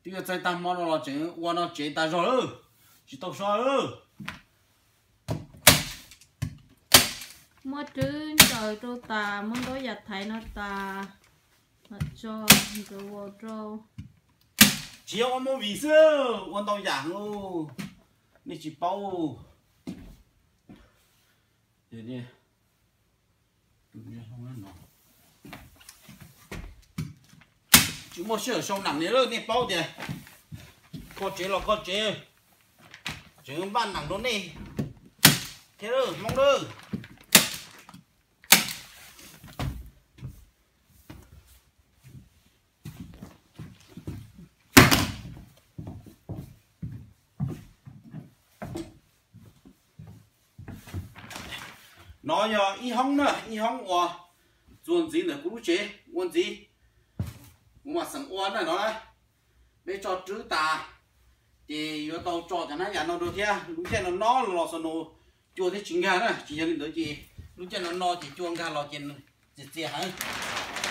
cái trái tam món nó chừng qua nó chế ta rồi chỉ tao sao mất trứng trời trâu ta muốn đối giặt thấy nó ta nó cho rồi trâu chỉ có một vị sữa quan tao giảng luônนี่chỉ bao để đi tự nhiên không ăn nó chỉ một sữa xong nặng này rồi đi bao đi có chế là có chế chứ ban nặng đó nè thế rồi mong đâu nói giờ y hong nữa y hong qua chuẩn gì nữa cũng chế quan gì mà sẵn oan này nó bây cho chữ ta thì yo tao cho cho nó nhà nó được chưa lúc trên nó lò sano chua thế chính ra đó chỉ cho nên tới gì lúc trên nó chỉ chuông ra lò trên gì hả